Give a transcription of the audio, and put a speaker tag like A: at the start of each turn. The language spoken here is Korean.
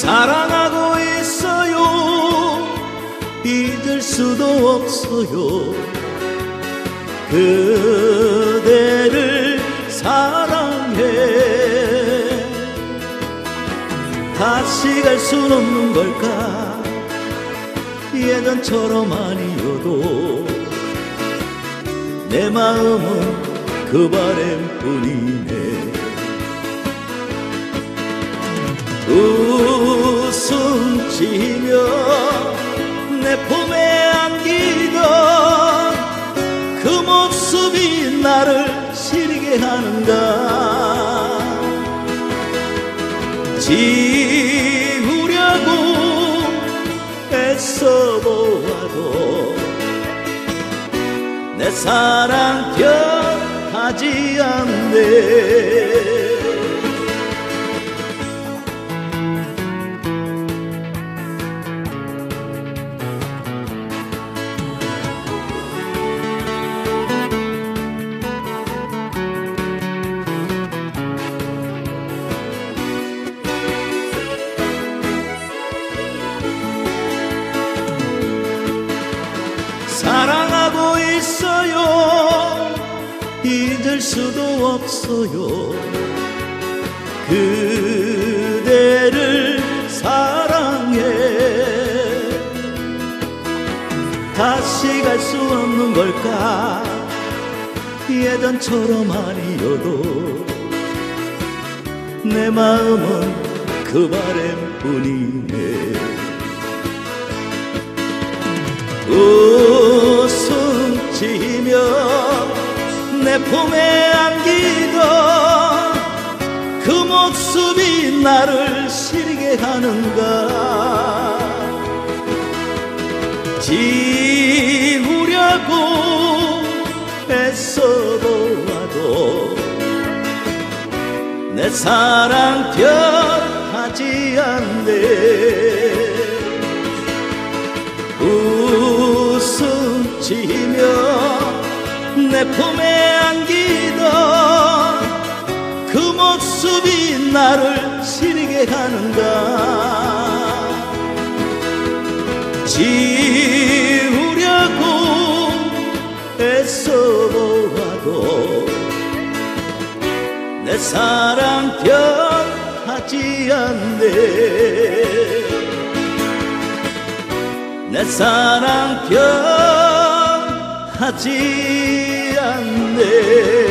A: 사랑하고 있어요. 잊을 수도 없어요. 그대를 사랑해. 다시 갈 순 없는 걸까? 예전처럼 아니어도 내 마음은 그 바람뿐이네. 웃음 지며 내 품에 안기던 그 모습이 나를 시리게 하는가. 지우려고 애써보아도 내 사랑 변하지 않네. 사랑하고 있어요. 잊을 수도 없어요. 그대를 사랑해. 다시 갈 수 없는 걸까? 예전처럼 아니어도 내 마음은 그 바람뿐이네. 웃음 지며 내 품에 안기던 그 모습이 나를 시리게 하는가. 지우려고 애써보아도 내 사랑 변하지 않네. 웃음 지며 내 품에 안기던 그 모습이 나를 시리게 하는가. 지우려고 애써보아도 내 사랑 변하지 않네. 내 사랑 변하지 않네.